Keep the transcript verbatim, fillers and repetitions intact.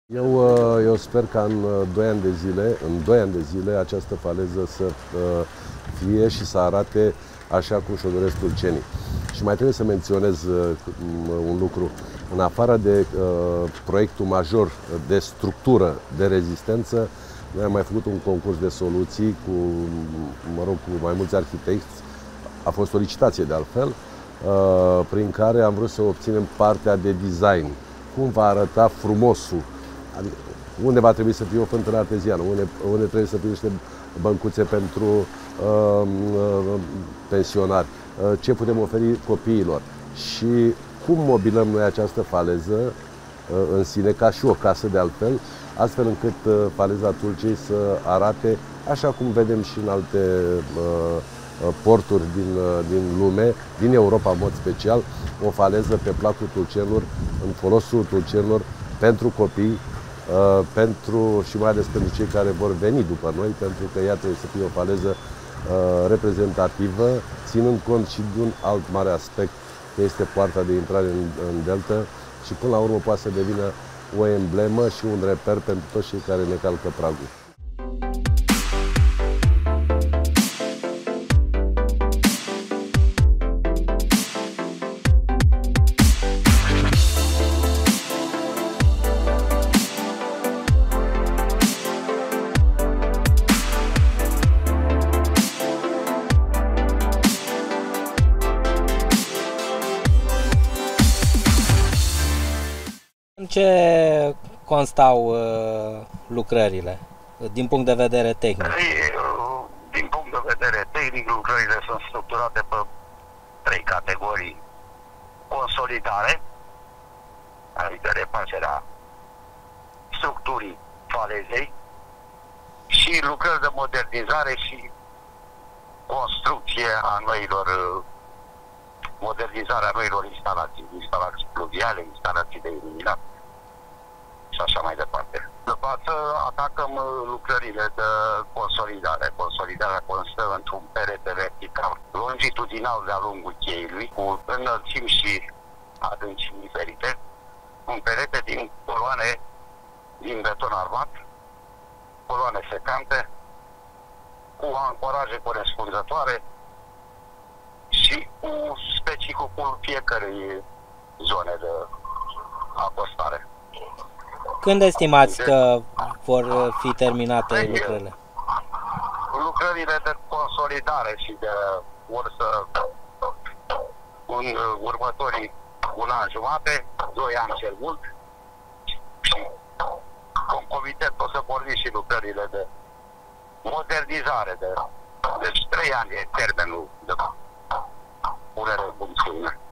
Eu, eu sper ca în doi ani de zile, în doi ani de zile, această faleză să fie și să arate așa cum și-o doresc tulcenii. Și mai trebuie să menționez un lucru. În afară de uh, proiectul major de structură, de rezistență, noi am mai făcut un concurs de soluții cu, mă rog, cu mai mulți arhitecți. A fost o licitație de altfel, uh, prin care am vrut să obținem partea de design. Cum va arăta frumosul? Adică, unde va trebui să fie o fântână arteziană, unde, unde trebuie să fie niște băncuțe pentru uh, uh, pensionari, uh, ce putem oferi copiilor și cum mobilăm noi această faleză uh, în sine, ca și o casă de altfel, astfel încât uh, faleza Tulcei să arate așa cum vedem și în alte uh, porturi din, uh, din lume, din Europa în mod special, o faleză pe placul tulcenilor, în folosul tulcenilor, pentru copii, Uh, pentru, și mai ales pentru cei care vor veni după noi, pentru că ea trebuie să fie o faleză uh, reprezentativă, ținând cont și de un alt mare aspect, că este poarta de intrare în, în delta și până la urmă poate să devină o emblemă și un reper pentru toți cei care ne calcă pragul. În ce constau uh, lucrările, din punct de vedere tehnic? Din punct de vedere tehnic, lucrările sunt structurate pe trei categorii. Consolidare, adică refacerea structurii falezei, și lucrări de modernizare și construcție a noilor, modernizarea noilor instalații, instalații pluviale, instalații de iluminat și așa mai departe. De față atacăm lucrările de consolidare. Consolidarea constă într-un perete vertical, longitudinal de-a lungul cheiului, cu înălțimi și adâncimi diferite, un perete din coloane din beton armat, coloane secante, cu ancoraje corespunzătoare și cu specificul fiecărei zone de acostare. Când estimați că vor fi terminate lucrările? Lucrările de consolidare și de vor să în următorii un an jumate, doi ani cel mult, și concomitent o să porni și lucrările de modernizare. De, deci trei ani e termenul de punere în funcțiune.